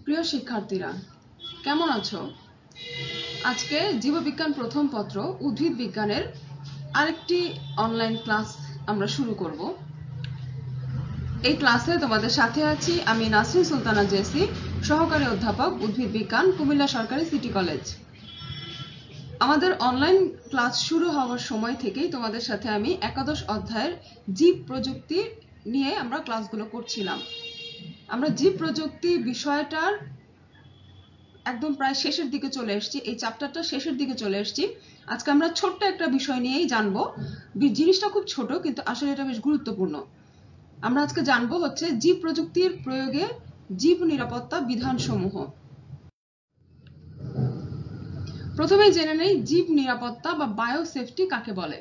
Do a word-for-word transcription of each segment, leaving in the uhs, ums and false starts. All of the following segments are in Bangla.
প্রিয় শিক্ষার্থীরা, কেমন আছো? আজকে জীববিজ্ঞান প্রথম পত্র উদ্ভিদ বিজ্ঞানের আরেকটি অনলাইন ক্লাস আমরা শুরু করব। এই ক্লাসে তোমাদের সাথে আছি আমি নাসরিন সুলতানা জেসি, সহকারী অধ্যাপক উদ্ভিদ বিজ্ঞান, কুমিল্লা সরকারি সিটি কলেজ। আমাদের অনলাইন ক্লাস শুরু হওয়ার সময় থেকেই তোমাদের সাথে আমি একাদশ অধ্যায়ের জীব প্রযুক্তি নিয়ে আমরা ক্লাসগুলো করছিলাম। আমরা জীব প্রযুক্তি বিষয়টার একদম প্রায় শেষের দিকে চলে এসেছি, এই চ্যাপ্টারটা শেষের দিকে চলে এসেছি। আজকে আমরা ছোট্ট একটা বিষয় নিয়েই জানবো। জিনিসটা খুব ছোট, কিন্তু আসলে এটা বেশ গুরুত্বপূর্ণ। আমরা আজকে জানবো হচ্ছে জীব প্রযুক্তির প্রয়োগে জীব নিরাপত্তা বিধানসমূহ। প্রথমে জেনে নেই জীব নিরাপত্তা বা বায়োসেফটি কাকে বলে।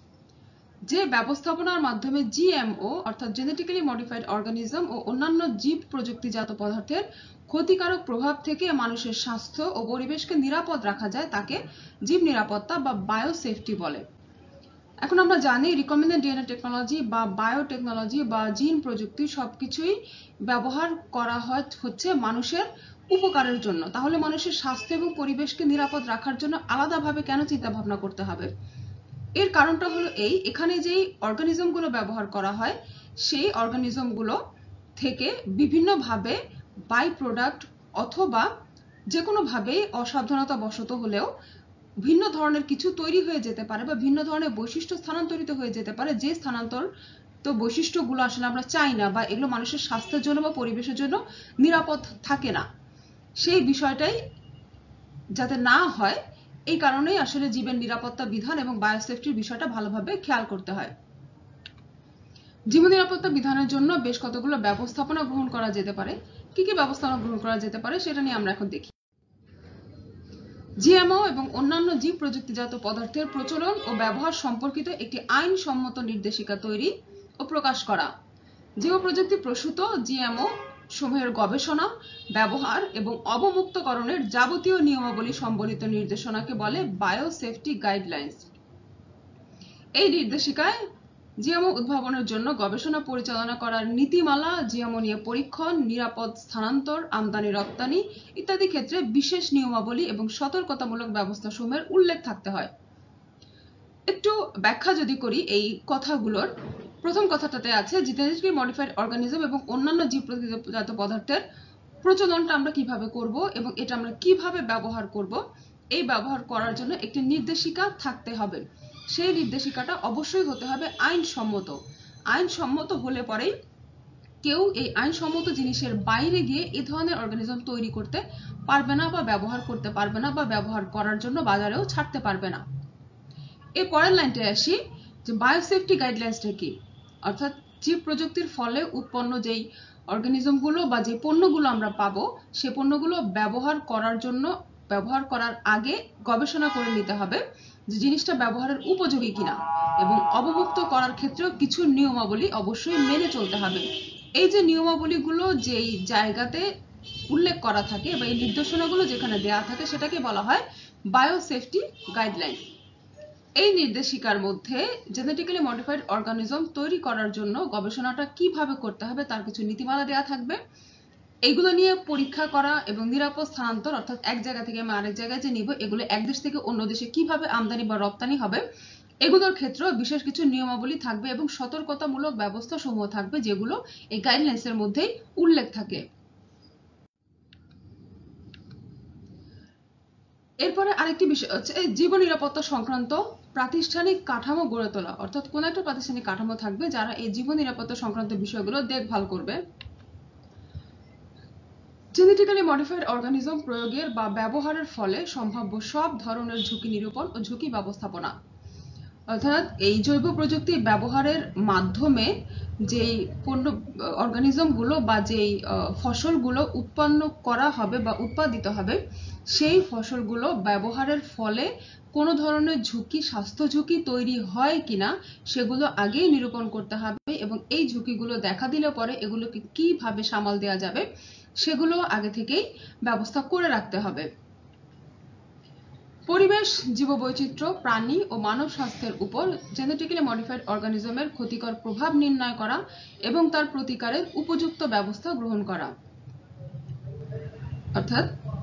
যে ব্যবস্থাপনার মাধ্যমে জিএমও অর্থাৎ জেনেটিক্যালি মডিফাইড অর্গানিজম ও অন্যান্য জীব প্রযুক্তিজাত পদার্থের ক্ষতিকারক প্রভাব থেকে মানুষের স্বাস্থ্য ও পরিবেশকে নিরাপদ রাখা যায় তাকে জীব নিরাপত্তা বা বায়োসেফটি বলে। এখন আমরা জানি রিকমেন্ডেড ডিএনএ টেকনোলজি বা বায়োটেকনোলজি বা জিন প্রযুক্তি সবকিছুই ব্যবহার করা হয় হচ্ছে মানুষের উপকারের জন্য। তাহলে মানুষের স্বাস্থ্য এবং পরিবেশকে নিরাপদ রাখার জন্য আলাদাভাবে কেন চিন্তা ভাবনা করতে হবে? এর কারণটা হলো এই, এখানে যেই অর্গানিজমগুলো ব্যবহার করা হয় সেই অর্গানিজমগুলো থেকে বিভিন্নভাবে বাই প্রোডাক্ট অথবা যে কোনোভাবে অসাবধানতা বশত হলেও ভিন্ন ধরনের কিছু তৈরি হয়ে যেতে পারে বা ভিন্ন ধরনের বৈশিষ্ট্য স্থানান্তরিত হয়ে যেতে পারে, যে স্থানান্তর তো বৈশিষ্ট্যগুলো আসলে আমরা চাই না বা এগুলো মানুষের স্বাস্থ্যের জন্য বা পরিবেশের জন্য নিরাপদ থাকে না। সেই বিষয়টাই যাতে না হয় এই কারণেই আসলে জীবের নিরাপত্তা বিধান এবং বায়োসেফটির বিষয়টা ভালোভাবে খেয়াল করতে হয়। জীব নিরাপত্তা বিধানের জন্য বেশ কতগুলো ব্যবস্থাপনা গ্রহণ করা যেতে পারে। কি কি ব্যবস্থাপনা গ্রহণ করা যেতে পারে সেটা নিয়ে আমরা এখন দেখি। জিএমও এবং অন্যান্য জীব প্রযুক্তিজাত পদার্থের প্রচলন ও ব্যবহার সম্পর্কিত একটি আইনসম্মত নির্দেশিকা তৈরি ও প্রকাশ করা। জীব প্রযুক্তি প্রসূত জিএমও সমূহের গবেষণা, ব্যবহার এবং অবমুক্তকরণের যাবতীয় নিয়মাবলী সম্বলিত নির্দেশনাকে বলে বায়োসেফটি গাইডলাইন্স। এই নির্দেশিকায় জিএমও উদ্ভাবনের জন্য গবেষণা পরিচালনা করার নীতিমালা, জিএমও নিয়ে পরীক্ষণ, নিরাপদ স্থানান্তর, আমদানি রপ্তানি ইত্যাদি ক্ষেত্রে বিশেষ নিয়মাবলী এবং সতর্কতামূলক ব্যবস্থা সমূহের উল্লেখ থাকতে হয়। একটু ব্যাখ্যা যদি করি এই কথাগুলোর, প্রথম কথাটাতে আছে জেনেটিক্যালি মডিফাইড অর্গানিজম এবং অন্যান্য জীব প্রযুক্তিজাত পদার্থের প্রচলনটা আমরা কিভাবে করব এবং এটা আমরা কিভাবে ব্যবহার করব, এই ব্যবহার করার জন্য একটি নির্দেশিকা থাকতে হবে। সেই নির্দেশিকাটা অবশ্যই হতে হবে আইনসম্মত। আইনসম্মত হলে পরেই কেউ এই আইনসম্মত জিনিসের বাইরে গিয়ে এই ধরনের অর্গানিজম তৈরি করতে পারবে না বা ব্যবহার করতে পারবে না বা ব্যবহার করার জন্য বাজারেও ছাড়তে পারবে না। এই পরের লাইনটায় আসি যে বায়োসেফটি গাইডলাইন্সটা কি, অর্থাৎ জীব প্রযুক্তির ফলে উৎপন্ন যেই অর্গানিজমগুলো বা যে পণ্যগুলো আমরা পাবো সে পণ্যগুলো ব্যবহার করার জন্য ব্যবহার করার আগে গবেষণা করে নিতে হবে যে জিনিসটা ব্যবহারের উপযোগী কিনা, এবং অবমুক্ত করার ক্ষেত্রেও কিছু নিয়মাবলী অবশ্যই মেনে চলতে হবে। এই যে নিয়মাবলীগুলো যেই জায়গাতে উল্লেখ করা থাকে বা এই নির্দেশনাগুলো যেখানে দেওয়া থাকে সেটাকে বলা হয় বায়োসেফটি গাইডলাইন। এই নির্দেশিকার মধ্যে জেনেটিক্যালি মডিফাইড অর্গানিজম তৈরি করার জন্য গবেষণাটা কিভাবে করতে হবে তার কিছু নীতিমালা দেওয়া থাকবে। এগুলো নিয়ে পরীক্ষা করা এবং নিরাপদ স্থানান্তর অর্থাৎ এক জায়গা থেকে আমি আরেক জায়গায় যে নিব, এগুলো এক দেশ থেকে অন্য দেশে কিভাবে আমদানি বা রপ্তানি হবে, এগুলোর ক্ষেত্রেও বিশেষ কিছু নিয়মাবলী থাকবে এবং সতর্কতামূলক ব্যবস্থা সমূহ থাকবে যেগুলো এই গাইডলাইন্সের মধ্যেই উল্লেখ থাকে। এরপরে আরেকটি বিষয় হচ্ছে জীব নিরাপত্তা সংক্রান্ত প্রাতিষ্ঠানিক কাঠামো গড়ে তোলা, অর্থাৎ কোন একটা প্রাতিষ্ঠানিক কাঠামো থাকবে যারা এই জীব নিরাপত্তা সংক্রান্ত বিষয়গুলো দেখভাল করবে। জেনেটিক্যালি মডিফাইড অর্গানিজম প্রয়োগের বা ব্যবহারের ফলে সম্ভাব্য সব ধরনের ঝুঁকি নিরূপণ ও ঝুঁকি ব্যবস্থাপনা, অর্থাৎ এই জৈব প্রযুক্তি ব্যবহারের মাধ্যমে যেই পণ্য অর্গানিজমগুলো বা যেই ফসলগুলো উৎপন্ন করা হবে বা উৎপাদিত হবে সেই ফসলগুলো ব্যবহারের ফলে কোনো ধরনের ঝুঁকি, স্বাস্থ্য ঝুঁকি তৈরি হয় কিনা সেগুলো আগেই নিরূপণ করতে হবে এবং এই ঝুঁকিগুলো দেখা দিলে পরে এগুলোকে কিভাবে সামাল দেওয়া যাবে সেগুলো আগে থেকেই ব্যবস্থা করে রাখতে হবে। পরিবেশ, জীববৈচিত্র্য, প্রাণী ও মানব স্বাস্থ্যের উপর জেনেটিক্যালি মডিফাইড অর্গানিজমের ক্ষতিকর প্রভাব নির্ণয় করা এবং তার প্রতিকারের উপযুক্ত ব্যবস্থা গ্রহণ করা। অর্থাৎ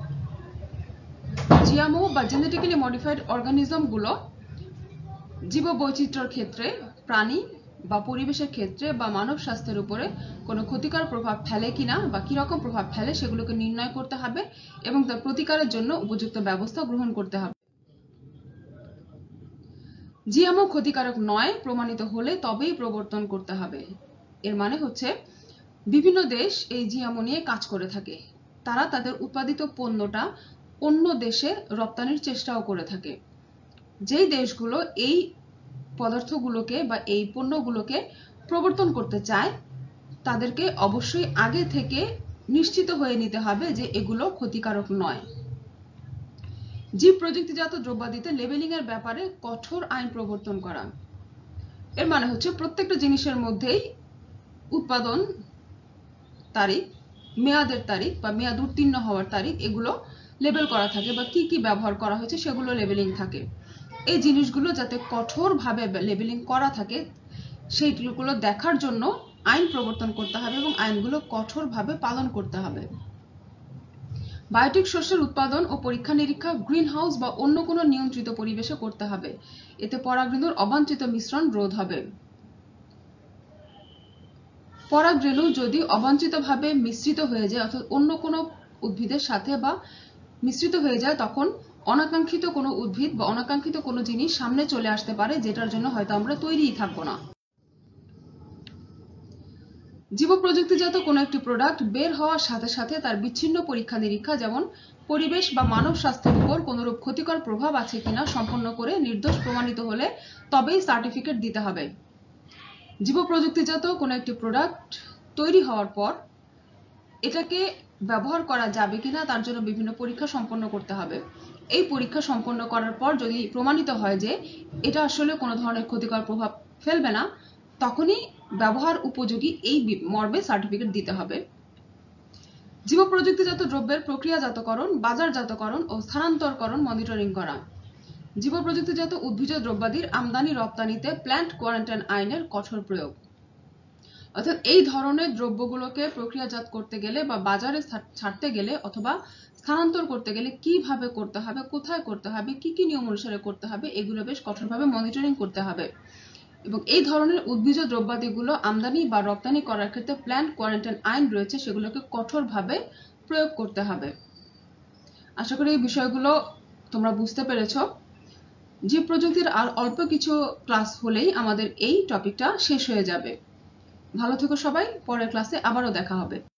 জিএমও বা জেনেটিক্যালি মডিফাইড অর্গানিজম গুলো জীববৈচিত্র্যের ক্ষেত্রে, প্রাণী বা পরিবেশের ক্ষেত্রে বা মানব স্বাস্থ্যের উপরে কোনো ক্ষতিকর প্রভাব ফেলে কিনা বা কি রকম প্রভাব ফেলে সেগুলোকে নির্ণয় করতে হবে এবং তার প্রতিকারের জন্য উপযুক্ত ব্যবস্থা গ্রহণ করতে হবে। জিএমও ক্ষতিকারক নয় প্রমাণিত হলে তবেই প্রবর্তন করতে হবে। এর মানে হচ্ছে বিভিন্ন দেশ এই জিএমও নিয়ে কাজ করে থাকে, তারা তাদের উৎপাদিত পণ্যটা অন্য দেশে রপ্তানির চেষ্টাও করে থাকে। যেই দেশগুলো এই পদার্থগুলোকে বা এই পণ্যগুলোকে প্রবর্তন করতে চায় তাদেরকে অবশ্যই আগে থেকে নিশ্চিত হয়ে নিতে হবে যে এগুলো ক্ষতিকারক নয়। জীব প্রযুক্তিজাত দ্রব্যাদিতে লেবেলিং এর ব্যাপারে কঠোর আইন প্রবর্তন করা। এর মানে হচ্ছে প্রত্যেকটা জিনিসের মধ্যেই উৎপাদন তারিখ, মেয়াদের তারিখ বা মেয়াদ উত্তীর্ণ হওয়ার তারিখ এগুলো লেবেল করা থাকে বা কি কি ব্যবহার করা হয়েছে সেগুলো লেবেলিং থাকে। এই জিনিসগুলো যাতে কঠোরভাবে লেবেলিং করা থাকে সেইগুলো দেখার জন্য আইন প্রবর্তন করতে হবে এবং আইনগুলো কঠোরভাবে পালন করতে হবে। বায়োটিক শস্যের উৎপাদন ও পরীক্ষা নিরীক্ষা গ্রিন হাউস বা অন্য কোনো নিয়ন্ত্রিত পরিবেশে করতে হবে, এতে পরাগরেণুর অবাঞ্ছিত মিশ্রণ রোধ হবে। পরাগরেণু যদি অবাঞ্ছিতভাবে মিশ্রিত হয়ে যায় অর্থাৎ অন্য কোনো উদ্ভিদের সাথে বা মিশ্রিত হয়ে যায় তখন অনাকাঙ্ক্ষিত কোনো উদ্ভিদ বা অনাকাঙ্ক্ষিত কোনো জিনিস সামনে চলে আসতে পারে যেটার জন্য হয়তো আমরা তৈরিই থাকবো না। জীব প্রযুক্তিজাত কোনো একটি প্রোডাক্ট বের হওয়ার সাথে সাথে তার বিচ্ছিন্ন পরীক্ষা নিরীক্ষা যেমন পরিবেশ বা মানব স্বাস্থ্যের উপর কোনরূপ ক্ষতিকর প্রভাব আছে কিনা সম্পন্ন করে নির্দোষ প্রমাণিত হলে তবেই সার্টিফিকেট দিতে হবে। জীব প্রযুক্তিজাত কোনো একটি প্রোডাক্ট তৈরি হওয়ার পর এটাকে ব্যবহার করা যাবে কিনা তার জন্য বিভিন্ন পরীক্ষা সম্পন্ন করতে হবে। এই পরীক্ষা সম্পন্ন করার পর যদি প্রমাণিত হয় যে এটা আসলে কোনো ধরনের ক্ষতিকর প্রভাব ফেলবে না তখনই ব্যবহার উপযোগী এই মর্মে সার্টিফিকেট দিতে হবে। জীব প্রযুক্তিজাত দ্রব্যের প্রক্রিয়াজাতকরণ, বাজারজাতকরণ ও স্থানান্তরকরণ মনিটরিং করা। জীব প্রযুক্তিজাত উদ্ভিজ দ্রব্যাদির আমদানি রপ্তানিতে প্ল্যান্ট কোয়ারেন্টাইন আইনের কঠোর প্রয়োগ। অর্থাৎ এই ধরনের দ্রব্যগুলোকে প্রক্রিয়াজাত করতে গেলে বা বাজারে ছাড়তে গেলে অথবা স্থানান্তর করতে গেলে কিভাবে করতে হবে, কোথায় করতে হবে, কি কি নিয়ম অনুসারে করতে হবে এগুলো বেশ কঠোরভাবে মনিটরিং করতে হবে এবং এই ধরনের উদ্ভিজ দ্রব্যাদিগুলো আমদানি বা রপ্তানি করার ক্ষেত্রে প্ল্যান্ট কোয়ারেন্টাইন আইন রয়েছে সেগুলোকে কঠোরভাবে প্রয়োগ করতে হবে। আশা করি এই বিষয়গুলো তোমরা বুঝতে পেরেছো। জীব প্রযুক্তির আর অল্প কিছু ক্লাস হলেই আমাদের এই টপিকটা শেষ হয়ে যাবে। ভালো থেকো সবাই, পরের ক্লাসে আবারও দেখা হবে।